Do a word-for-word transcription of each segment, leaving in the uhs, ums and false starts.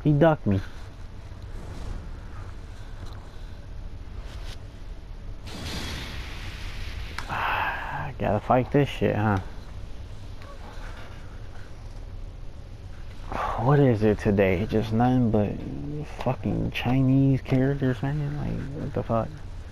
He ducked me. I gotta fight this shit, huh? What is it today? Just nothing but fucking Chinese characters, man? Like, what the fuck?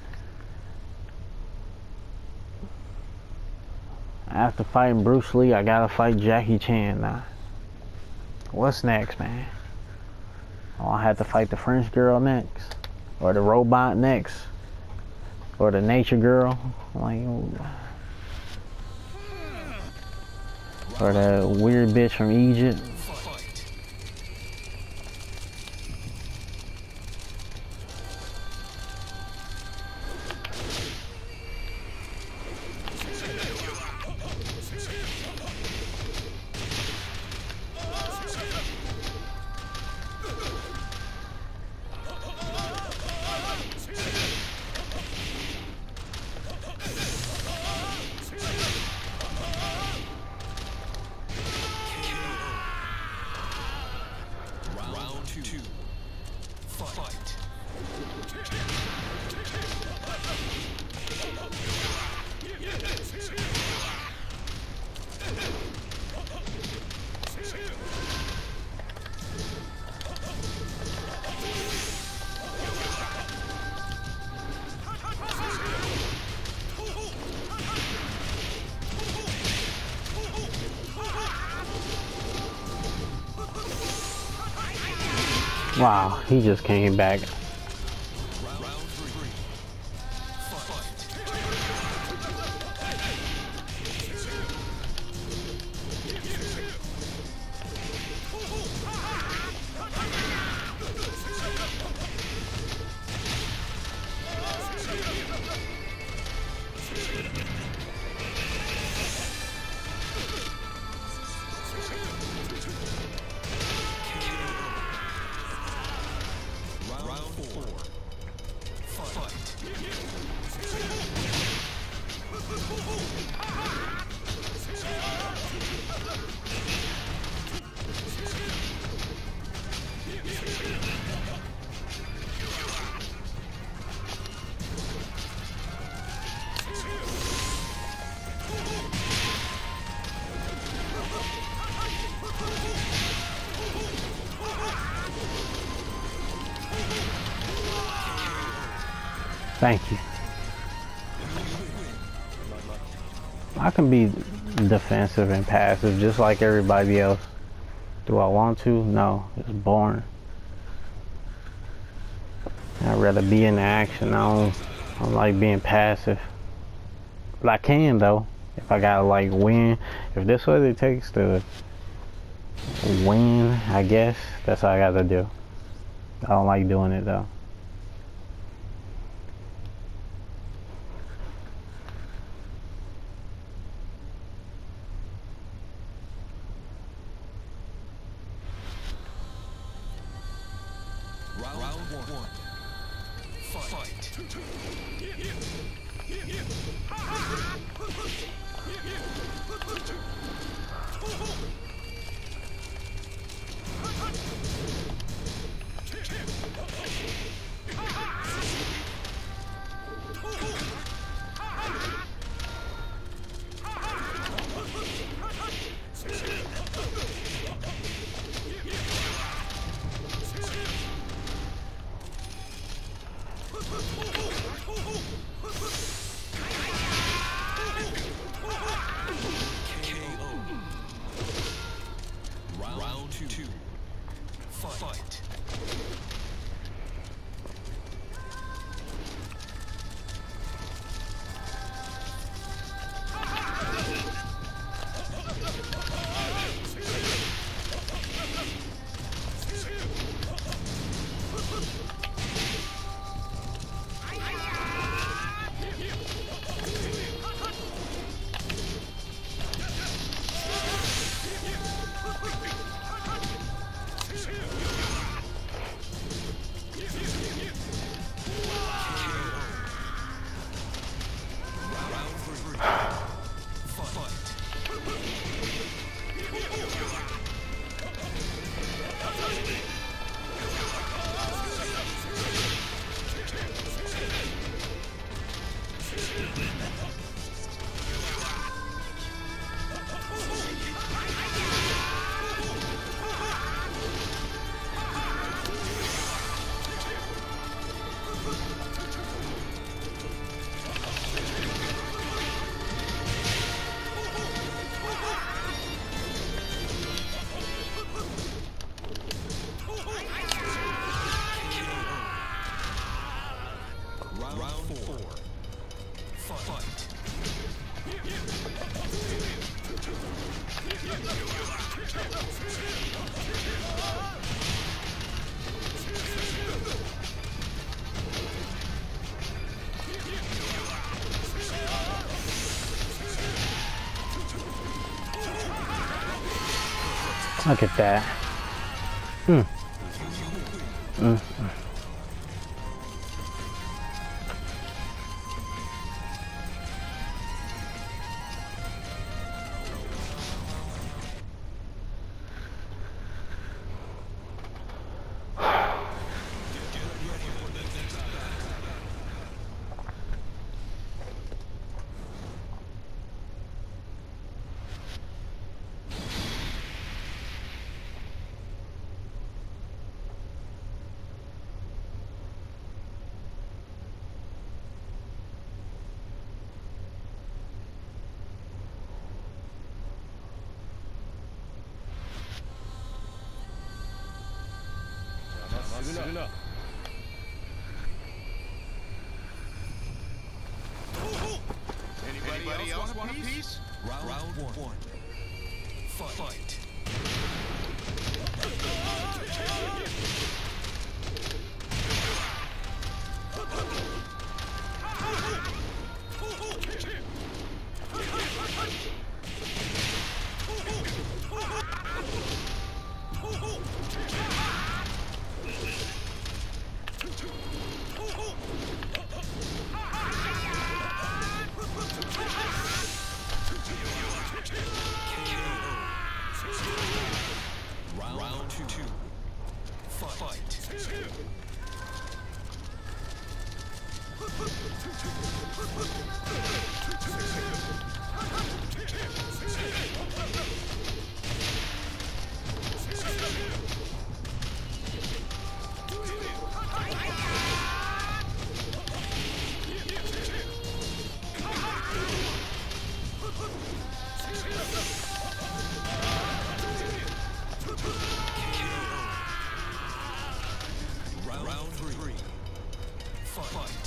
After fighting Bruce Lee, I gotta fight Jackie Chan now. What's next, man? Oh, I have to fight the French girl next. Or the robot next. Or the nature girl. Like, or the weird bitch from Egypt. Wow, he just came back. Thank you. I can be defensive and passive just like everybody else. Do I want to? No, it's boring. I'd rather be in the action. I don't, I don't like being passive. But I can though. If I gotta like win. If this is what it takes to win, I guess that's what I gotta do. I don't like doing it though. Look at that. Mm. Mm. Anybody else want a piece? Round, Round one. one. Fight. Round two. Fight. Round three. Fight.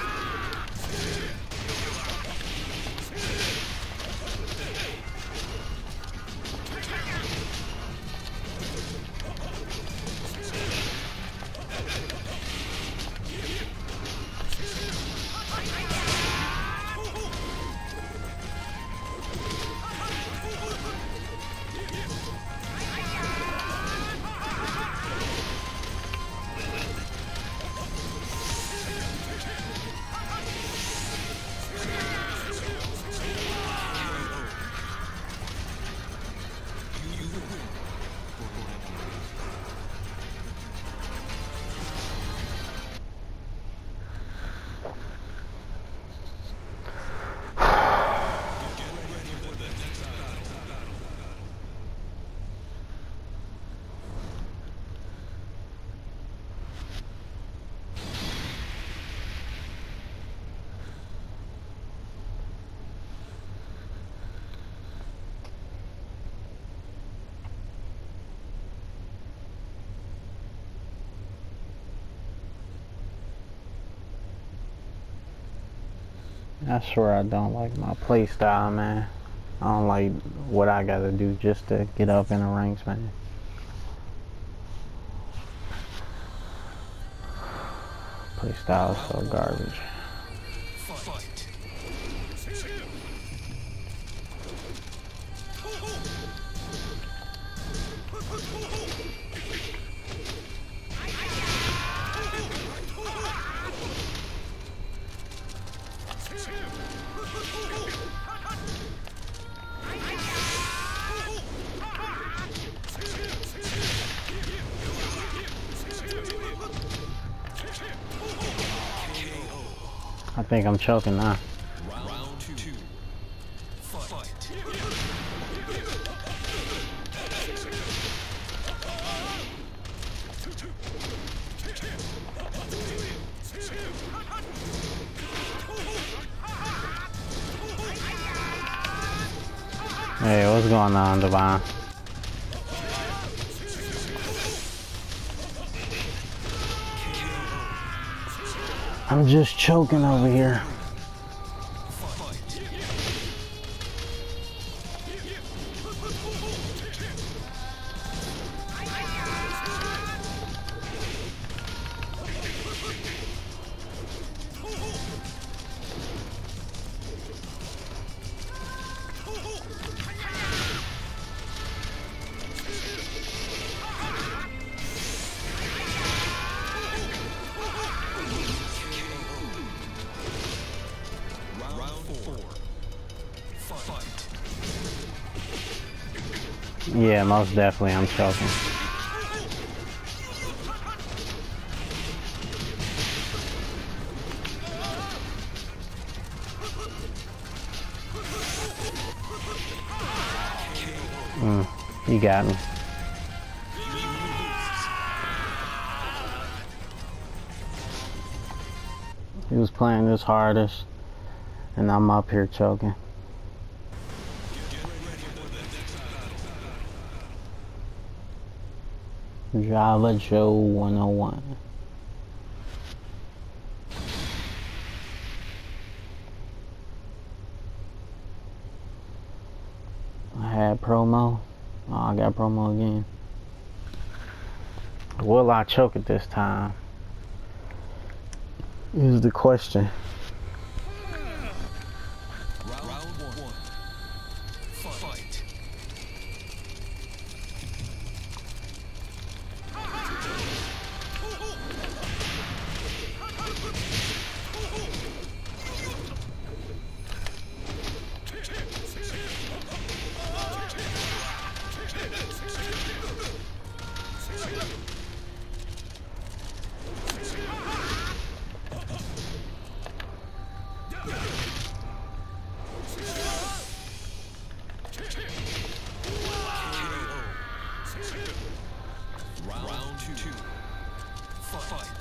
I swear I don't like my play style, man. I don't like what I gotta do just to get up in the ranks, man. Play style is so garbage. Fight. I think I'm choking now. Round two. Fight. Hey, what's going on, Devon? I'm just choking over here. Yeah, most definitely I'm choking. Mm, you got me. He was playing his hardest, and I'm up here choking. Java Joe one oh one. I had promo. Oh, I got promo again. Will I choke it this time? Is the question. Round one. Fight. Round two. Fight.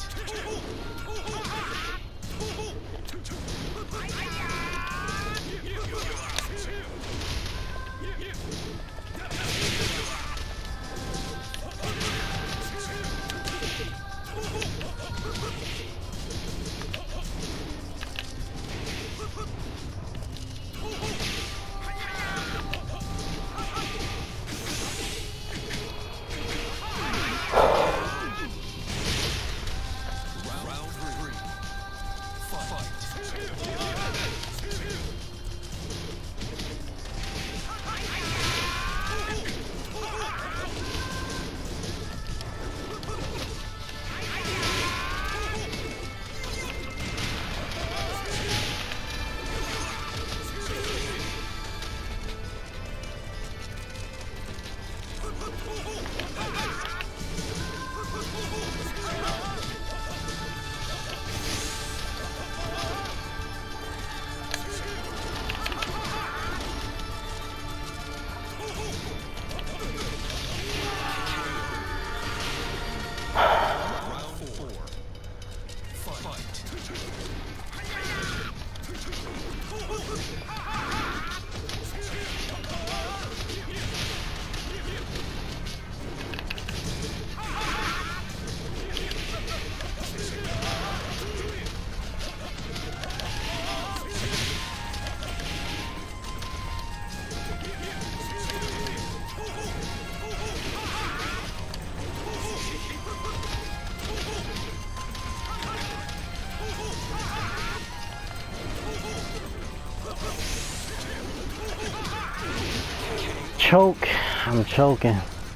Choke. I'm choking.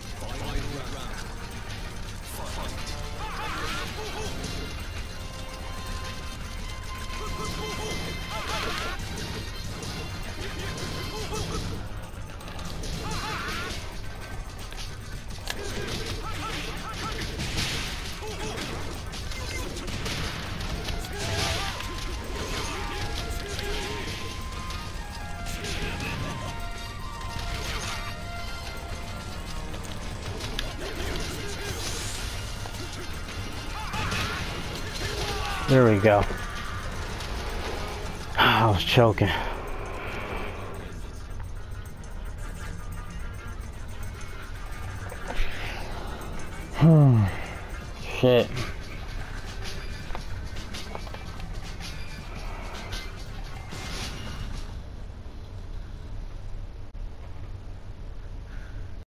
There we go. I was choking. Hmm. Shit.